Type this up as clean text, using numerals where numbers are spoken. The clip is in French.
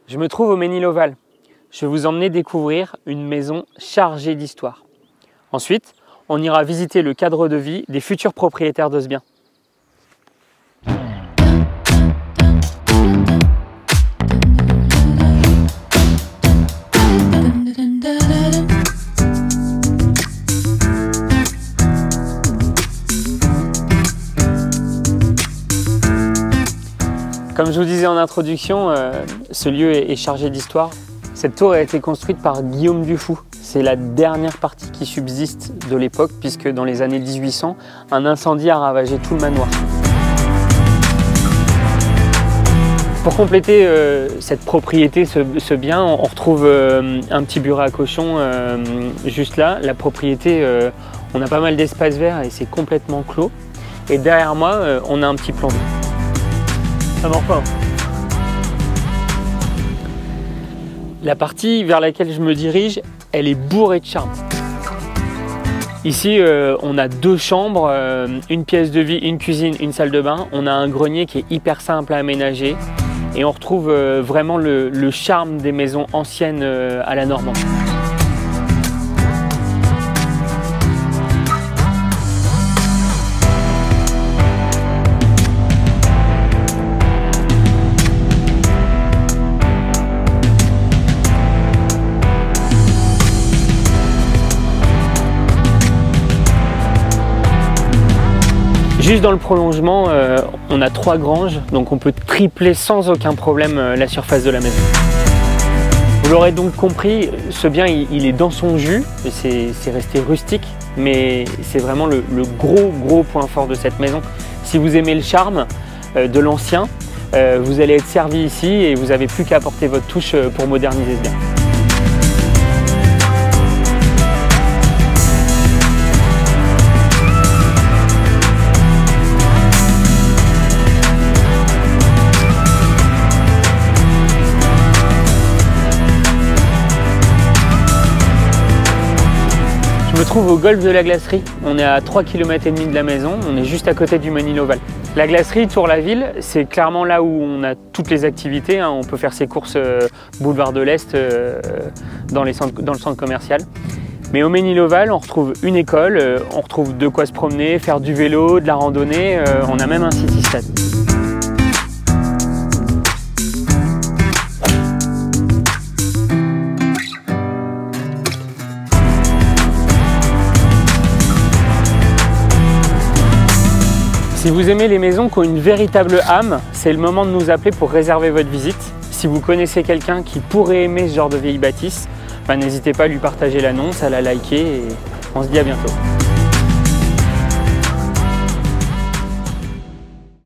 Je me trouve au Ménil-Oval. Je vais vous emmener découvrir une maison chargée d'histoire. Ensuite, on ira visiter le cadre de vie des futurs propriétaires de ce bien. Comme je vous disais en introduction, ce lieu est chargé d'histoire. Cette tour a été construite par Guillaume Dufou. C'est la dernière partie qui subsiste de l'époque, puisque dans les années 1800, un incendie a ravagé tout le manoir. Pour compléter cette propriété, ce bien, on retrouve un petit bureau à cochon juste là. La propriété, on a pas mal d'espace vert et c'est complètement clos. Et derrière moi, on a un petit plan d'eau. Ça mord pas. La partie vers laquelle je me dirige, elle est bourrée de charme. Ici, on a deux chambres, une pièce de vie, une cuisine, une salle de bain. On a un grenier qui est hyper simple à aménager et on retrouve vraiment le charme des maisons anciennes à la normande. Juste dans le prolongement, on a 3 granges, donc on peut tripler sans aucun problème la surface de la maison. Vous l'aurez donc compris, ce bien il est dans son jus, c'est resté rustique, mais c'est vraiment le gros point fort de cette maison. Si vous aimez le charme de l'ancien, vous allez être servi ici et vous n'avez plus qu'à apporter votre touche pour moderniser ce bien. Je me trouve au golfe de la Glacerie. On est à 3,5 km de la maison, on est juste à côté du Ménil-Oval. La Glacerie, Tour-la-Ville, c'est clairement là où on a toutes les activités. On peut faire ses courses boulevard de l'Est dans le centre commercial. Mais au Ménil-Oval, on retrouve une école, on retrouve de quoi se promener, faire du vélo, de la randonnée, on a même un city-stade. Si vous aimez les maisons qui ont une véritable âme, c'est le moment de nous appeler pour réserver votre visite. Si vous connaissez quelqu'un qui pourrait aimer ce genre de vieille bâtisse, n'hésitez pas à lui partager l'annonce, à la liker et on se dit à bientôt.